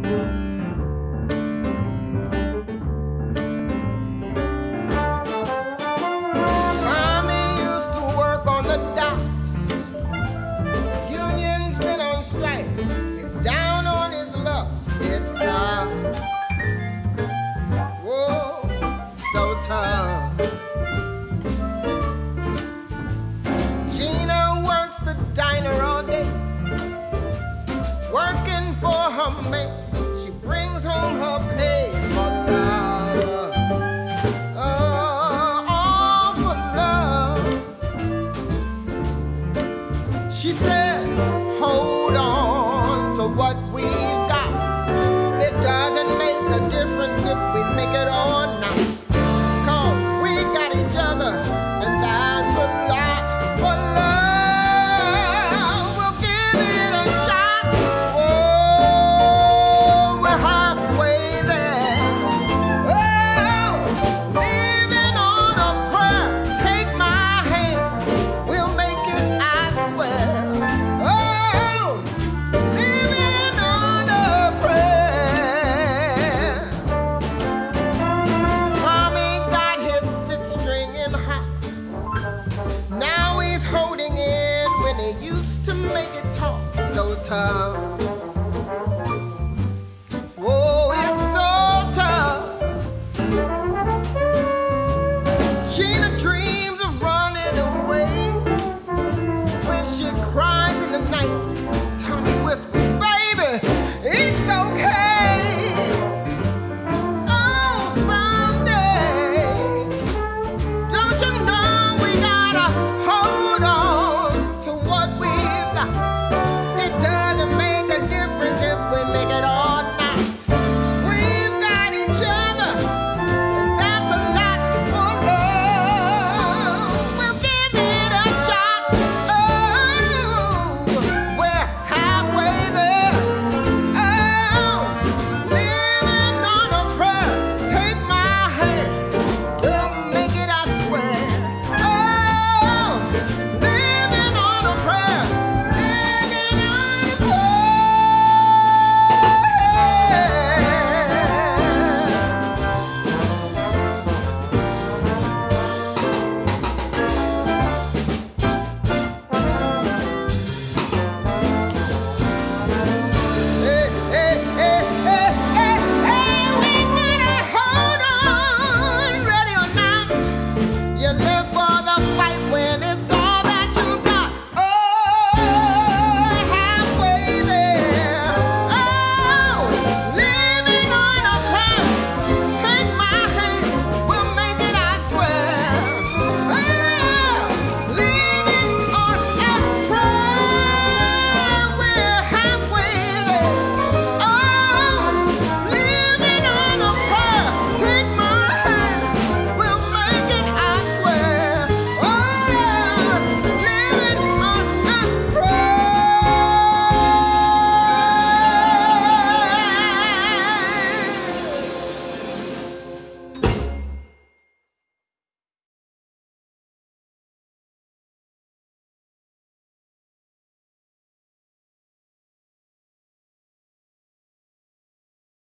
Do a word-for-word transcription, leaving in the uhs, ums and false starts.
Gina works the diner all day, working for her mate. She brings home her pay for love, oh, all for love. She says, hold on to what we've got. It doesn't make a difference if we make it or not. Now he's holding in when he used to make it talk so tough.